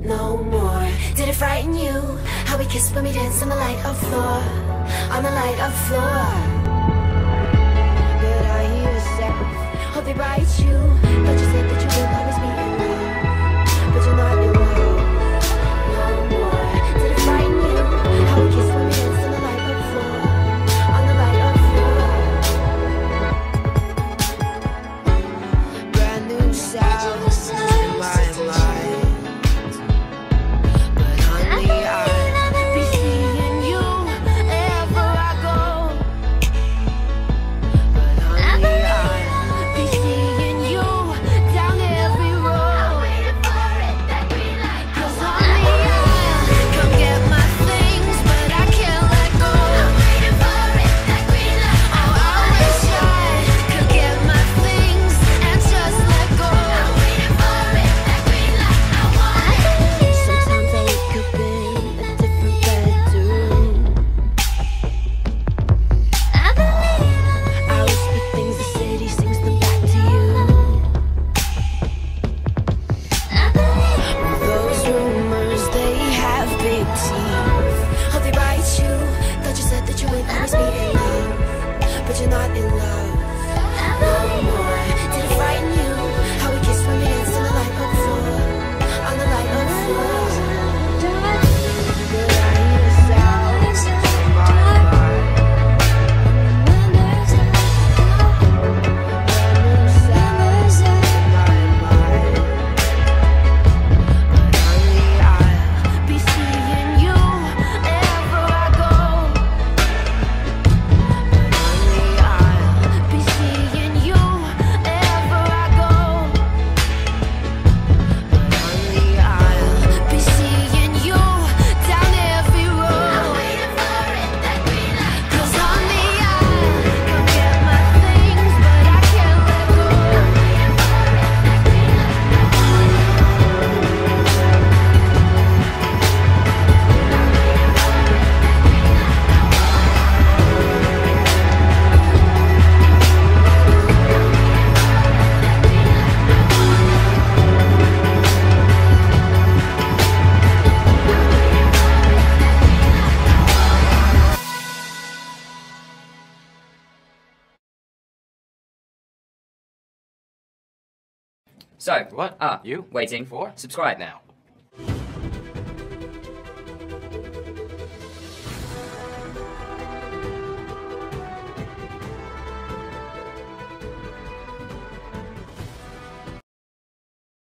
no more. Did it frighten you? How we kissed when we danced on the light of floor, on the light of floor. But I hear a sound. Hope they write you. Thought you said that you would always be in love, but you're not in love no more. Did it frighten you? How we kissed when we danced on the light of floor, on the light of floor. Brand new sounds in my mind. But honey, I'll be seeing you wherever I go. But honey, I'll be seeing you down every road. Cause honey, I'll come get my things, but I can't let go. Oh, I wish I could get my things and just let go. Sometimes I wake up in a different bedroom. I will speak things the city sings them back to you. Those rumors, they have big teeth. Hope they bite you. Thought you said that you would always be in love, but you're not in love no more. Did it frighten you? How we kissed when we danced on the light of floor, on the light of floor. But I hear a sound in my mind. Brand new sounds in my mind. But honey, I'll be seeing you wherever I go. But honey, I'll be seeing you wherever I go. But honey, I'll be seeing you down every road. Cause honey, I'll come get my things, but I can't let go. So, What are you waiting for? Subscribe now.